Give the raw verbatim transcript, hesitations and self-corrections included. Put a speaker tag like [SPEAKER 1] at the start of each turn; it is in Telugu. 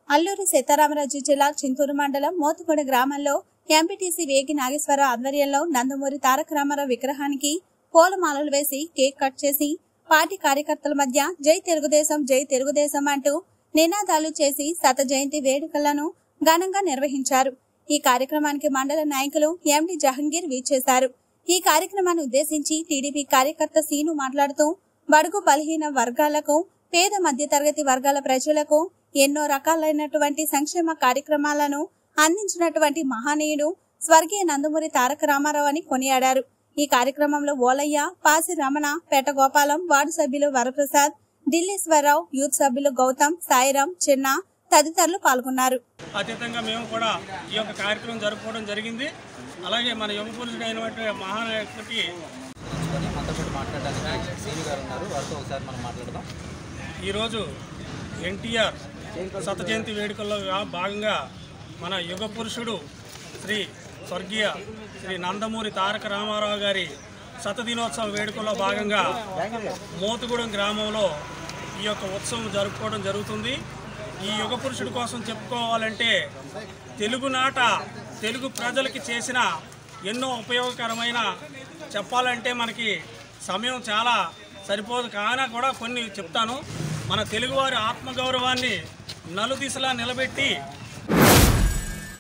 [SPEAKER 1] అల్లూరి సీతారామరాజు జిల్లా చింతూరు మండలం మోతుగూడ గ్రామంలో ఎంపీటీసీ వేగి నాగేశ్వరరావు ఆధ్వర్యంలో నందమూరి తారక రామారావు విగ్రహానికి పూలమాలలు వేసి కేక్ కట్ చేసి పార్టీ కార్యకర్తల మధ్య జై తెలుగుదేశం జై తెలుగుదేశం అంటూ నినాదాలు చేసి శత జయంతి వేడుకలను ఘనంగా నిర్వహించారు। ఈ కార్యక్రమానికి మండల నాయకులు ఎండి జహంగీర్ వీచేశారు। ఈ కార్యక్రమాన్ని ఉద్దేశించి టీడీపీ కార్యకర్త సీను మాట్లాడుతూ బడుగు బలహీన వర్గాలకు పేద మధ్యతరగతి వర్గాల ప్రజలకు ఎన్నో రకాలైనటువంటి సంక్షేమ కార్యక్రమాలను అందించినటువంటి మహనీయుడు స్వర్గీయ నందమూరి తారక రామారావు అని కొనియాడారు। ఈ కార్యక్రమంలో ఓలయ్య, పాసి రమణ, పేటగోపాలం, వార్డు సభ్యులు వరప్రసాద్, ఢిల్లీశ్వరరావు, యూత్ సభ్యులు గౌతమ్, సాయిరాం, చిన్న తదితరులు పాల్గొన్నారు।
[SPEAKER 2] అత్యంతంగా మేము కూడా ఈ యొక్క కార్యక్రమం జరుపుకోవడం జరిగింది। అలాగే మన యువ పురుషుడు అయినటువంటి మహానాయకుడికి ఈరోజు ఎన్టీఆర్ శత జయంతి వేడుకల్లో భాగంగా మన యుగ పురుషుడు శ్రీ స్వర్గీయ శ్రీ నందమూరి తారక రామారావు గారి శతదినోత్సవ వేడుకల్లో భాగంగా మోతుగూడెం గ్రామంలో ఈ యొక్క ఉత్సవం జరుపుకోవడం జరుగుతుంది। ఈ యుగ పురుషుడి కోసం చెప్పుకోవాలంటే తెలుగునాట తెలుగు ప్రజలకి చేసిన ఎన్నో ఉపయోగకరమైన చెప్పాలంటే మనకి సమయం చాలా సరిపోదు కానా కూడా కొన్ని చెప్తాను। మన తెలుగువారి ఆత్మగౌరవాన్ని నలుదిశలా నిలబెట్టి